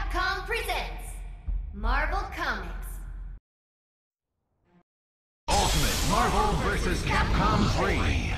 Capcom presents Marvel Comics. Ultimate Marvel vs. Capcom 3.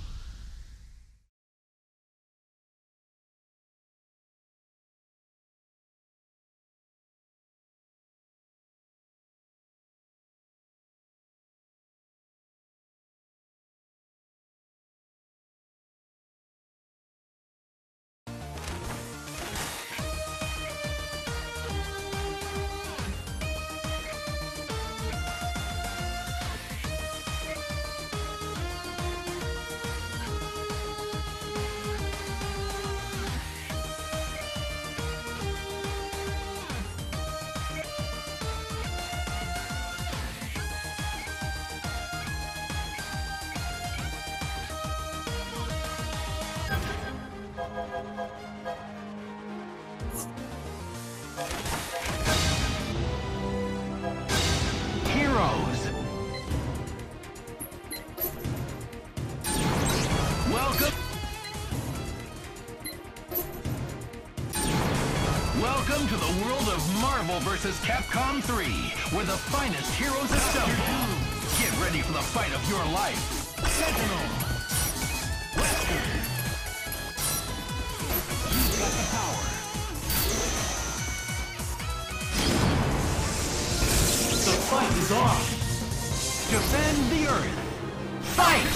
Heroes. Welcome to the world of Marvel vs. Capcom 3, where the finest heroes assemble. Get ready for the fight of your life. Sentinel. You've got the power. The fight is on. Defend the Earth. Fight!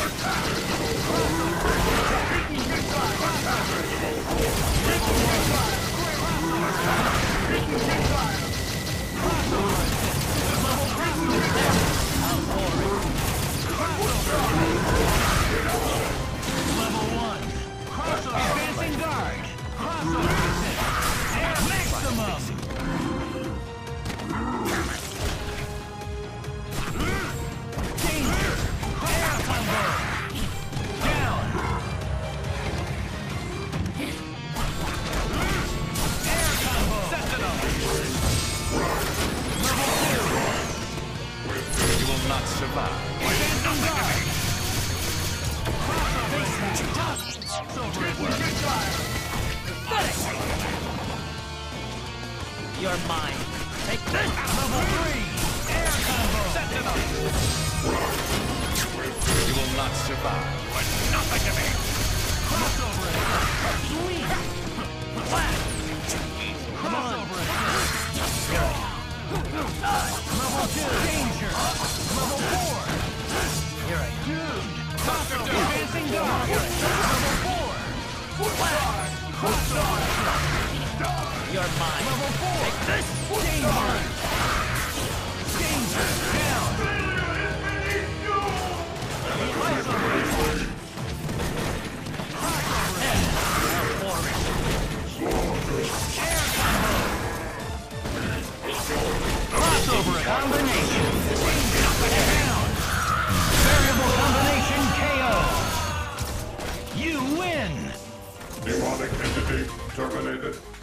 Level 1. Crossover. Advancing guard. Crossover. Air maximum. Danger! Air combo! Down! Air combo! Sentinel! Level 2! You will not survive. Advancing guard! Crossover at work. You're mine. Take this! Level 3! Air combo! Sentinel! You will not survive. But nothing to me! Crossover attack! Sweet! Flat! Crossover attack! Level 2! Danger! Level 4! Here I am. Dude! Crossover! Advancing guard! Level 4! Flat! Crossover! You're mine. Level 4! Take this! Danger! Danger! Down! Crossover combination. Down. Variable combination KO. You win. Demonic entity terminated.